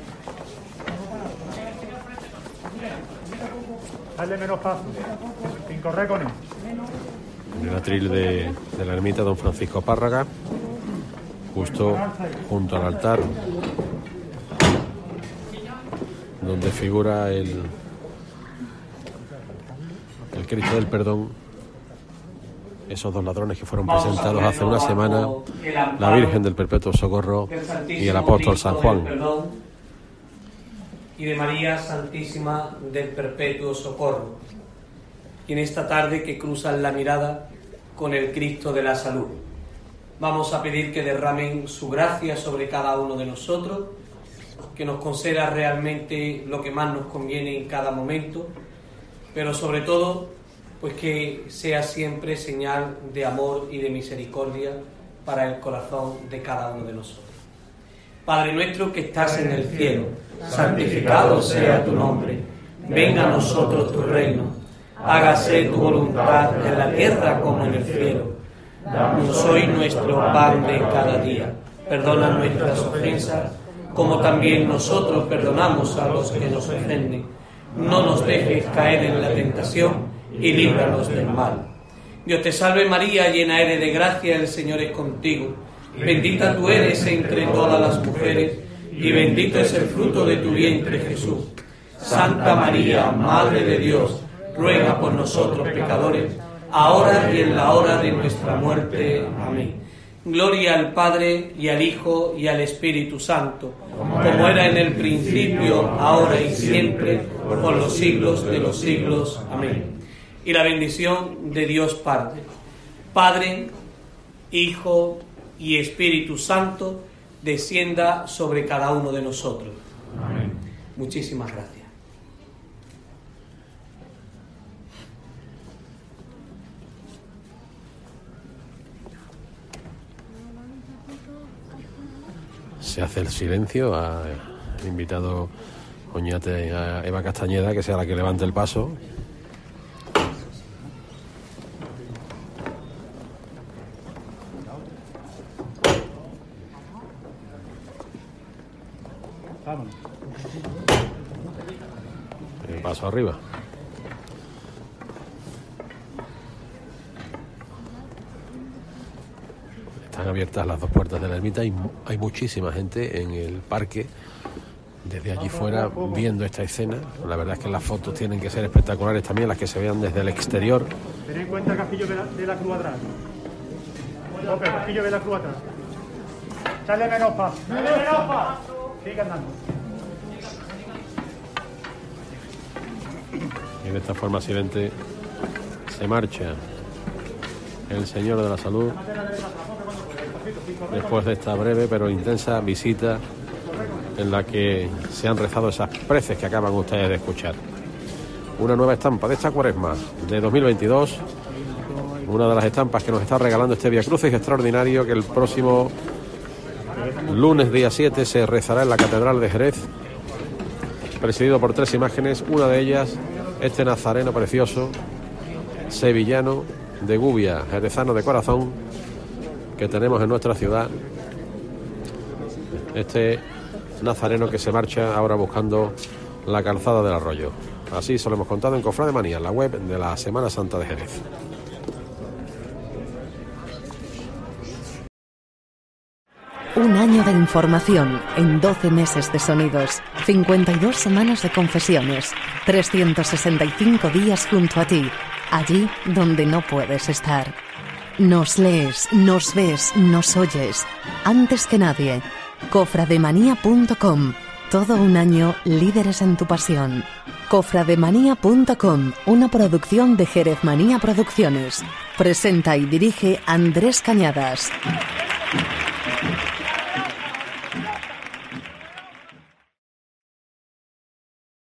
Dale menos paso. Sin correr con él. En el atril de, de la ermita Don Francisco Párraga, justo junto al altar, donde figura el, el Cristo del Perdón, esos dos ladrones que fueron presentados hace una semana, la Virgen del Perpetuo Socorro y el apóstol San Juan. Y de María Santísima del Perpetuo Socorro. Y en esta tarde que cruzan la mirada con el Cristo de la Salud, vamos a pedir que derramen su gracia sobre cada uno de nosotros, que nos conceda realmente lo que más nos conviene en cada momento, pero sobre todo, pues que sea siempre señal de amor y de misericordia para el corazón de cada uno de nosotros. Padre nuestro que estás en el cielo, santificado sea tu nombre, venga a nosotros tu reino, hágase tu voluntad en la tierra como en el cielo. Danos hoy nuestro pan de cada día, perdona nuestras ofensas, como también nosotros perdonamos a los que nos ofenden. No nos dejes caer en la tentación y líbranos del mal. Dios te salve María, llena eres de gracia, el Señor es contigo. Bendita tú eres entre todas las mujeres, y bendito es el fruto de tu vientre, Jesús. Santa María, Madre de Dios, ruega por nosotros pecadores, ahora y en la hora de nuestra muerte. Amén. Gloria al Padre, y al Hijo, y al Espíritu Santo, como era en el principio, ahora y siempre, por los siglos de los siglos. Amén. Y la bendición de Dios Padre, Padre, Hijo y Espíritu Santo, descienda sobre cada uno de nosotros. Amén. Muchísimas gracias. Se hace el silencio. Ha invitado Oñate a Eva Castañeda, que sea la que levante el paso. El paso arriba. Están abiertas las dos puertas de la ermita y hay muchísima gente en el parque desde allí fuera viendo esta escena. La verdad es que las fotos tienen que ser espectaculares también, las que se vean desde el exterior. Ten en cuenta el casquillo de la, de la cruz atrás. Ope, el casquillo de la cruz atrás. Sale menos paz. Menos paz. Sigue andando. Y de esta forma silente se marcha el Señor de la Salud después de esta breve pero intensa visita en la que se han rezado esas preces que acaban ustedes de escuchar. Una nueva estampa de esta Cuaresma de dos mil veintidós, una de las estampas que nos está regalando este Vía Crucis extraordinario, que el próximo lunes día siete se rezará en la Catedral de Jerez, presidido por tres imágenes, una de ellas este nazareno precioso, sevillano, de Gubia, jerezano de corazón, que tenemos en nuestra ciudad. Este nazareno que se marcha ahora buscando la calzada del Arroyo. Así se lo hemos contado en Cofrade Manía, la web de la Semana Santa de Jerez. Un año de información en doce meses de sonidos, cincuenta y dos semanas de confesiones, trescientos sesenta y cinco días junto a ti, allí donde no puedes estar. Nos lees, nos ves, nos oyes. Antes que nadie, cofrademanía punto com. Todo un año líderes en tu pasión. cofrademanía punto com, una producción de Jerez Manía Producciones. Presenta y dirige Andrés Cañadas.